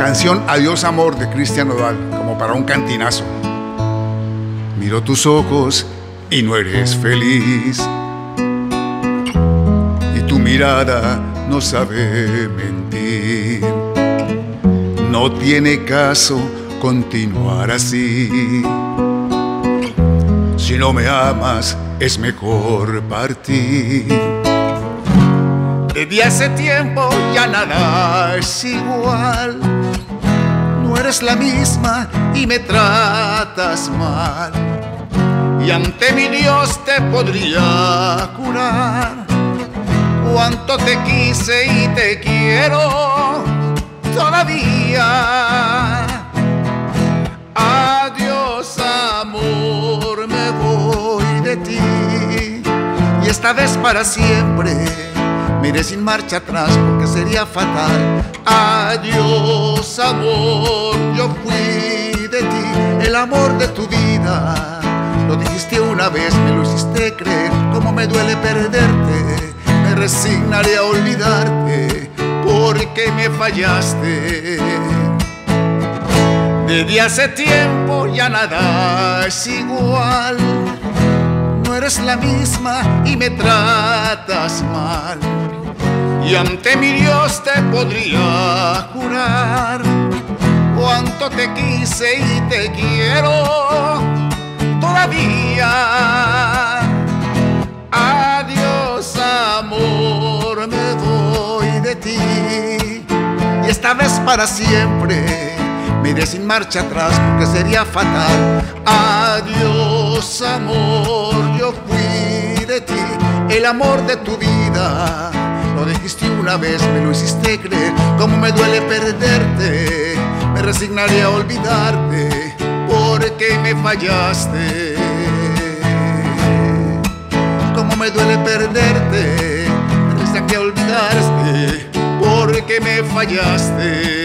canción Adiós Amor de Cristian Nodal, como para un cantinazo. Miro tus ojos y no eres feliz, y tu mirada no sabe mentir. No tiene caso continuar así. Si no me amas, es mejor partir. Desde hace tiempo ya nada es igual. No eres la misma y me tratas mal. Y ante mi Dios te podría curar. Cuánto te quise y te quiero todavía. Adiós amor, me voy de ti, y esta vez para siempre me iré sin marcha atrás, porque sería fatal. Adiós amor, yo fui de ti, el amor de tu vida. Lo dijiste una vez, me lo hiciste creer. Cómo me duele perderte, me resignaré a olvidarte, porque me fallaste. Desde hace tiempo ya nada es igual. No eres la misma y me tratas mal. Y ante mi Dios te podría jurar cuánto te quise y te quiero todavía. Adiós amor, me voy de ti, y esta vez para siempre me iré sin marcha atrás, porque sería fatal. Adiós amor, yo fui de ti, el amor de tu vida. Lo dijiste una vez, me lo hiciste creer. Cómo me duele perderte, me resignaré a olvidarte, porque me fallaste. Cómo me duele perderte, me resignaré a olvidarte, porque me fallaste.